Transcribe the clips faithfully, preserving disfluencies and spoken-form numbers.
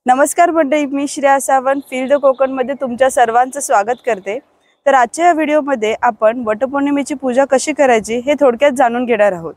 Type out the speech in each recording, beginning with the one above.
नमस्कार मंडळी, मी श्रेया सावंत फील्ड कोकण मध्ये तुमच्या सर्वांचं स्वागत करते। तर आजच्या व्हिडिओ मध्ये आपण वटपौर्णिमेची पूजा कशी करायची हे थोडक्यात जाणून घेणार आहोत।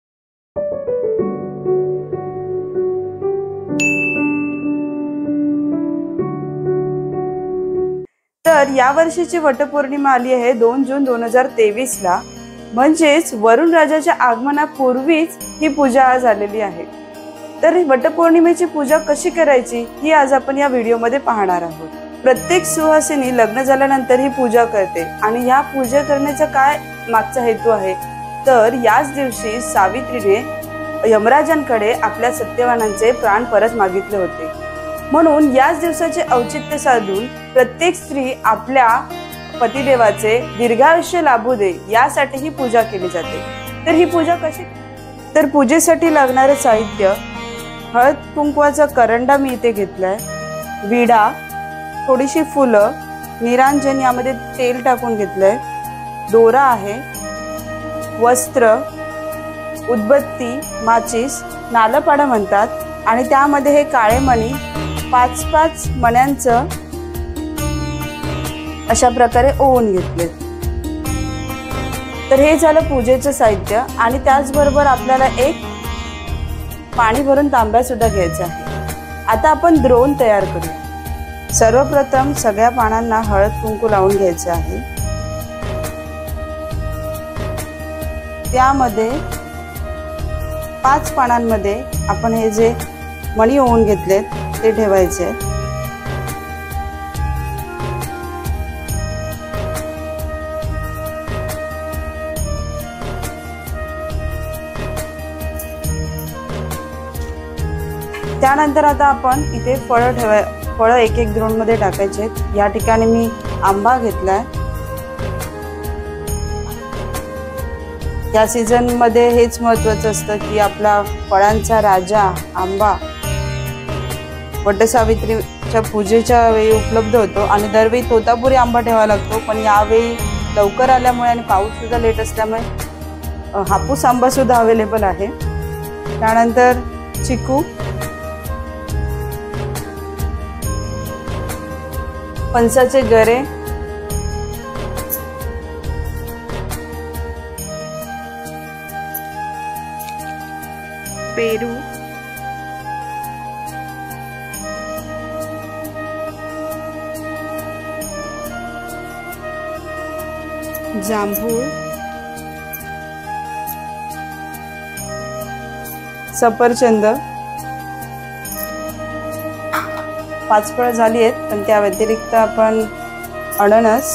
तर या वर्षीची वटपौर्णिमा आली आहे दोन जून दोन हजार तेवीस ला, म्हणजेच वरुण राजाच्या आगमनापूर्वीच ही पूजा झालेली आहे। तर वटपौर्णिमेची पूजा कशी करायची ही आज आपण या व्हिडिओ मध्ये पाहणार आहोत। प्रत्येक सुहासिनी लग्न झाल्यानंतर ही पूजा करते आणि या पूजा करण्याचा काय मागचा हेतू आहे, तर याच दिवशी सावित्रीने यमराजांकडे आपल्या सत्यवानांचे प्राण परत मागितले होते, म्हणून याच दिवसाचे औचित्य साधून प्रत्येक स्त्री आपल्या पतिदेवाचे दीर्घायुष्य लाभू दे यासाठी ही पूजा केली जाते। तर ही पूजा कशी, तर पूजेसाठी लागणारे साहित्य: हळद कुंकवाचा करंडा मी इथे घेतलाय, विडा, थोडीशी फुलं, निरांजन यामध्ये तेल टाकून घेतलंय, दोरा आहे, वस्त्र, उदबत्ती, माचीस, नालपाडा म्हणतात आणि त्यामध्ये हे काळे मणी पाच पाच मण्यांचं अशा प्रकारे ओवून घेतले। तर हे झालं पूजेचं साहित्य आणि त्याचबरोबर आपल्याला एक पाणी भरून तांब्या सुद्धा घ्यायचा आहे। आता आपण द्रोण तयार करूया। सर्वप्रथम सगळ्या पानांना हळद कुंकू लावून घ्यायचे आहे। त्यामध्ये पाच पानांमध्ये आपण हे जे मणी ओवून घेतलेत ते ठेवायचे। त्यानंतर आता आपण इथे फळं ठेवाय फळं एक एक द्रोण मध्ये टाकायचे। या ठिकाणी मी आंबा घेतलाय। या सीझन मध्ये हेच महत्त्वाचं असतं की आपला फळांचा राजा आंबा वटसावित्रीच्या पूजेच्या वेळी उपलब्ध होतो आणि दरवेळी तोतापुरी आंबा ठेवावा लागतो, पण यावेळी लवकर आल्यामुळे आणि पाऊस सुद्धा लेट असल्यामुळे हापूस आंबा सुद्धा अवेलेबल आहे। त्यानंतर चिकू, फणसाचे गरे, पेरू, जांभूळ, सफरचंद, पाच फळं झाली आहेत, पण त्या व्यतिरिक्त आपण अननस,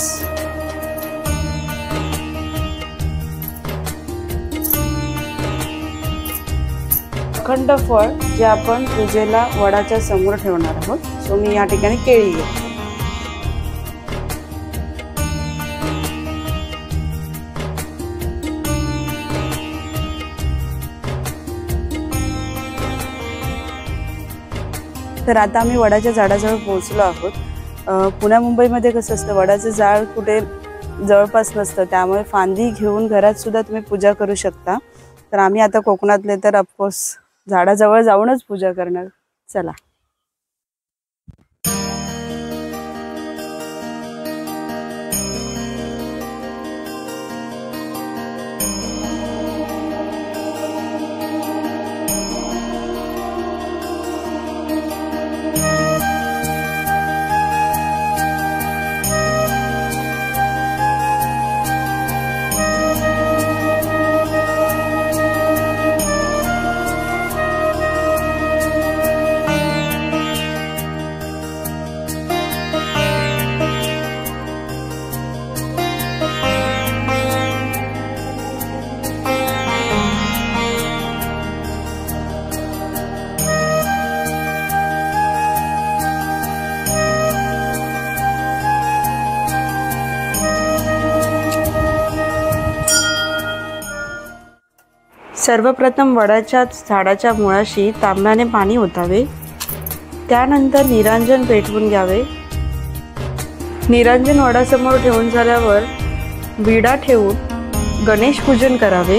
अखंड फळ जे आपण पूजेला वडाच्या समोर ठेवणार आहोत, सो मी या ठिकाणी केळी घेते। तर आता आम्ही वडाच्या झाडाजवळ पोहोचलो आहोत। पुण्या मुंबईमध्ये कसं असतं, वडाचं झाड कुठे जवळपास नसतं, त्यामुळे फांदी घेऊन घरात सुद्धा तुम्ही पूजा करू शकता। तर आम्ही आता कोकणातले तर ऑफकोर्स झाडाजवळ जाऊनच पूजा करणार। चला। सर्वप्रथम वडाच्या झाडाच्या मुळाशी तांब्याने पाणी ओतावे, त्यानंतर निरांजन पेटवून घ्यावे। निरांजन वडासमोर ठेवून झाल्यावर विडा ठेवून गणेश पूजन करावे।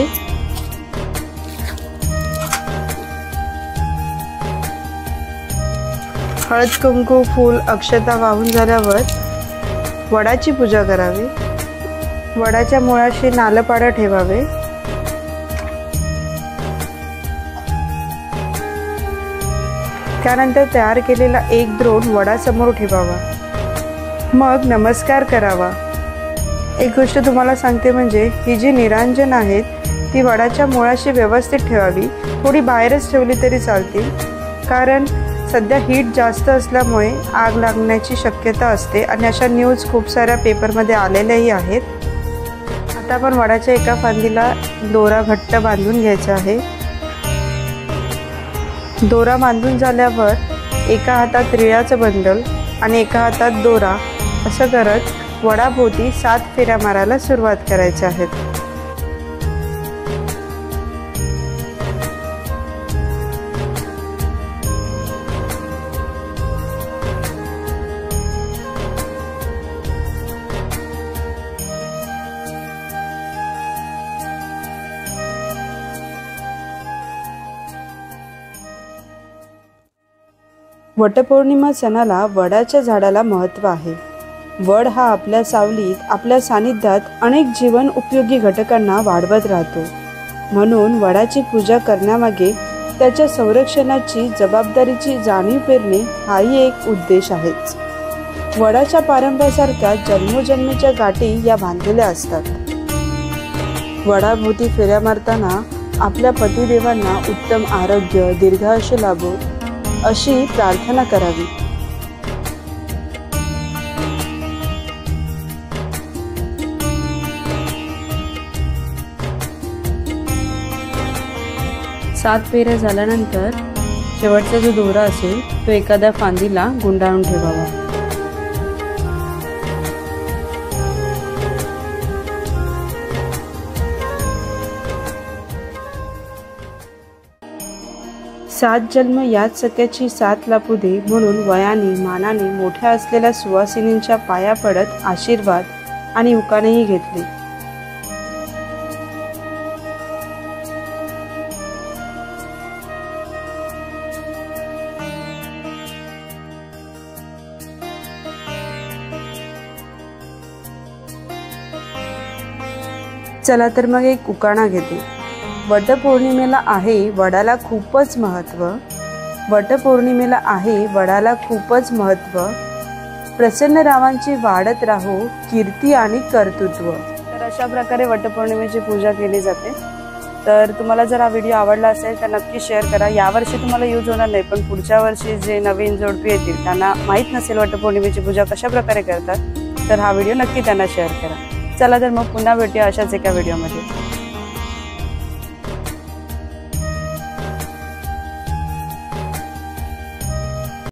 हळद कुंकू फूल अक्षता वाहून झाल्यावर वडाची पूजा करावी। वडाच्या मुळाशी नालपाडा ठेवावे। त्यानंतर तयार केलेला एक द्रोण वडासमोर ठेवावा, मग नमस्कार करावा। एक गोष्ट तुम्हाला सांगते, म्हणजे ही जी निरांजन आहेत ती वडाच्या मुळाशी व्यवस्थित ठेवावी। थोडी बाहेरच ठेवली तरी चालतील, कारण सध्या हीट जास्त असल्यामुळे आग लागण्याची शक्यता असते आणि अशा न्यूज खूप साऱ्या पेपरमध्ये आलेल्याही आहेत। आता आपण वडाच्या एका फांदीला दोरा घट्ट बांधून घ्यायचा आहे। दोरा बांधून झाल्यावर एका हातात रिळाचं बंडल आणि एका हातात दोरा असं करत वडाभोवती सात फेऱ्या मारायला सुरुवात करायच्या आहेत। वटपौर्णिमा सणाला वडाच्या झाडाला महत्त्व आहे। वड हा आपल्या सावलीत, आपल्या सानिध्यात अनेक जीवन उपयोगी घटकांना वाढवत राहतो। म्हणून वडाची पूजा करण्यामागे त्याच्या संरक्षणाची जबाबदारीची जाणीव पेरणे हाही एक उद्देश आहेच। वडाच्या पारंब्यासारख्या जन्मोजन्मीच्या गाठी या बांधलेल्या असतात। वडाभोवती फेऱ्या मारताना आपल्या पतिदेवांना उत्तम आरोग्य, दीर्घायुष्य लाभो अशी प्रार्थना करावी। सात फेऱ्या झाल्यानंतर शेवटचा जो दोरा असेल तो एखाद्या फांदीला गुंडाळून ठेवावा। सात जन्म याच सख्याची साथ लाभू दे म्हणून वयाने मानाने मोठ्या असलेल्या सुवासिनींच्या पाया पडत आशीर्वाद आणि उकानेही घेतले। चला तर मग एक उकाणा घेते। वटपौर्णिमेला आहे वडाला खूपच महत्त्व, वटपौर्णिमेला आहे वडाला खूपच महत्त्व, प्रसन्न रावांची वाढत राहो कीर्ती आणि कर्तृत्व। तर अशा प्रकारे वटपौर्णिमेची पूजा केली जाते। तर तुम्हाला जर हा व्हिडिओ आवडला असेल तर नक्की शेअर करा। यावर्षी तुम्हाला यूज होणार नाही, पण पुढच्या वर्षी जे नवीन जोडपी येतील त्यांना माहीत नसेल वटपौर्णिमेची पूजा कशा प्रकारे करतात, तर हा व्हिडिओ नक्की त्यांना शेअर करा। चला तर मग पुन्हा भेटूया अशाच एका व्हिडिओमध्ये।